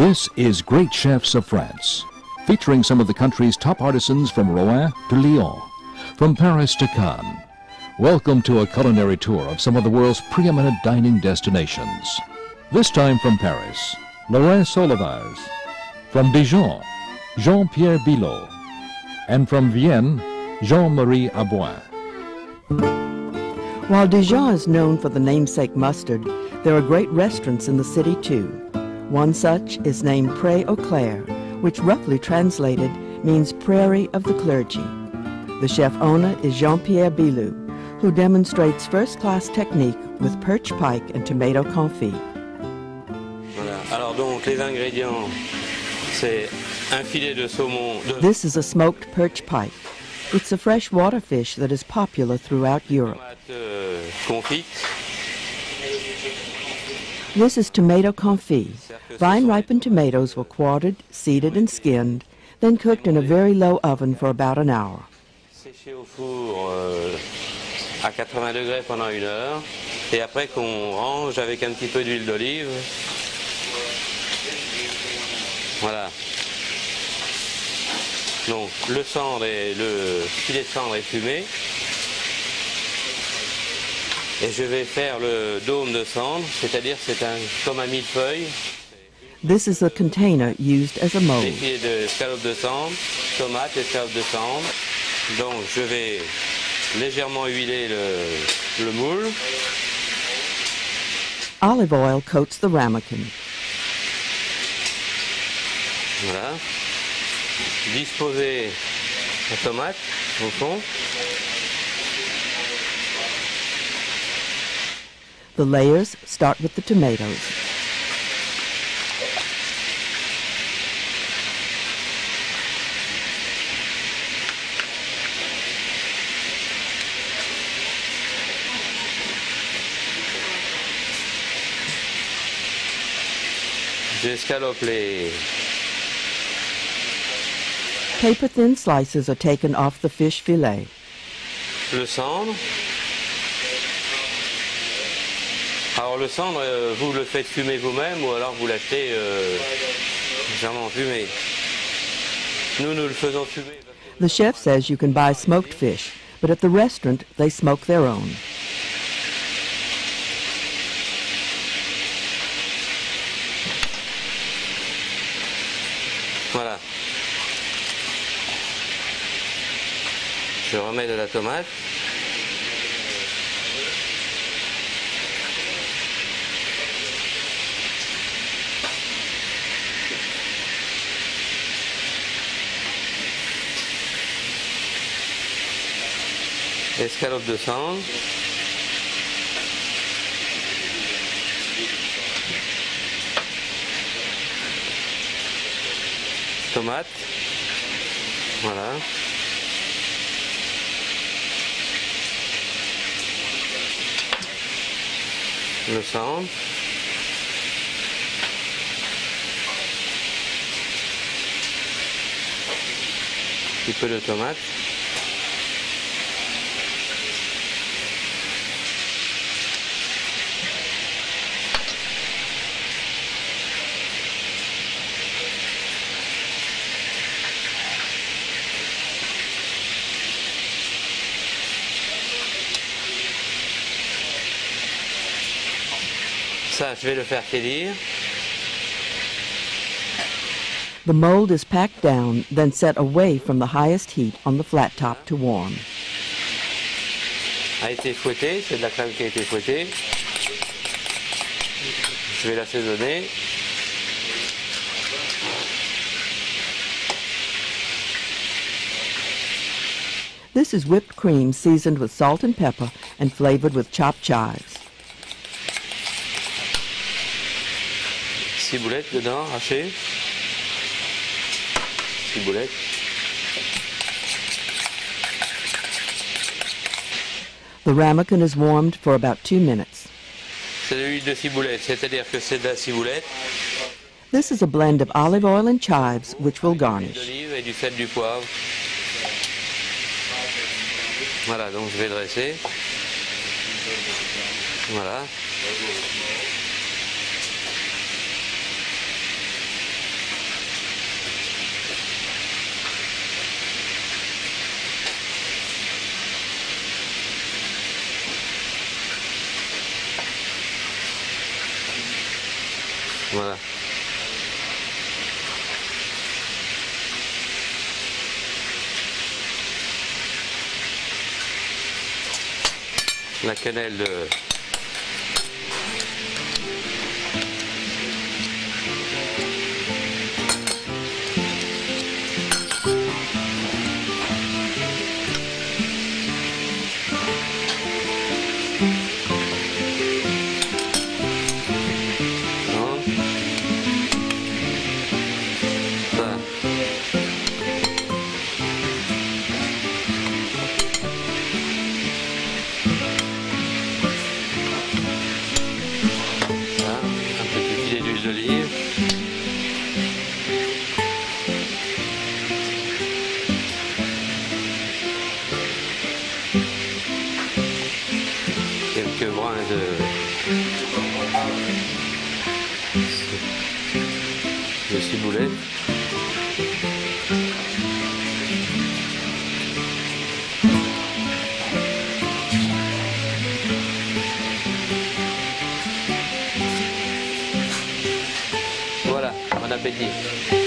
This is Great Chefs of France, featuring some of the country's top artisans from Rouen to Lyon, from Paris to Cannes. Welcome to a culinary tour of some of the world's preeminent dining destinations. This time from Paris, Laurent Solivars. From Dijon, Jean-Pierre Bilot. And from Vienne, Jean-Marie Aboin. While Dijon is known for the namesake mustard, there are great restaurants in the city too. One such is named Pré aux Clercs, which roughly translated means Prairie of the Clergy. The chef owner is Jean-Pierre Bilot, who demonstrates first-class technique with perch pike and tomato confit. Voilà. Alors donc les ingrédients, c'est un filet de saumon. This is a smoked perch pike. It's a freshwater fish that is popular throughout Europe. Confit. This is tomato confit. Vine-ripened tomatoes were quartered, seeded, and skinned, then cooked in a very low oven for about an hour. Séché au four à 80 degrés pendant 1 heure, et après qu'on range avec un petit peu d'huile d'olive. Voilà. Donc le filet de cendre est fumé. Et je vais faire le dôme de cendre, c'est-à-dire comme un millefeuille. This is a container used as a Des mold. filets d'escalope de cendre, tomates, escalope de cendre. Donc je vais légèrement huiler le moule. Olive oil coats the ramekin. Voilà. Disposer la tomate au fond. The layers start with the tomatoes. J'escalope les... Paper-thin slices are taken off the fish fillet. le cendre. Alors le cendre, vous le faites fumer vous-même ou alors vous l'achetez légèrement fumé. Nous le faisons fumer. The chef says you can buy smoked fish, but at the restaurant they smoke their own. Voilà. Je remets de la tomate. Escalope de cendre. Tomate. Voilà. Le cendre. Un petit peu de tomate. Ça, je vais le faire cuire. The mold is packed down, then set away from the highest heat on the flat top to warm. A été fouetté, c'est de la crème qui a été fouettée. Je vais l'assaisonner. This is whipped cream seasoned with salt and pepper and flavored with chopped chives. Ciboulette dedans, hachée. Ciboulette. The ramekin is warmed for about 2 minutes. C'est de l'huile de ciboulette, c'est-à-dire que c'est de la ciboulette, This is a blend of olive oil and chives, which will garnish. d'olive et du sel, du poivre. Voilà, donc je vais dresser. Voilà. Voilà. La cannelle de... d'olive. Quelques brins de ciboulette. Voilà, bon appétit.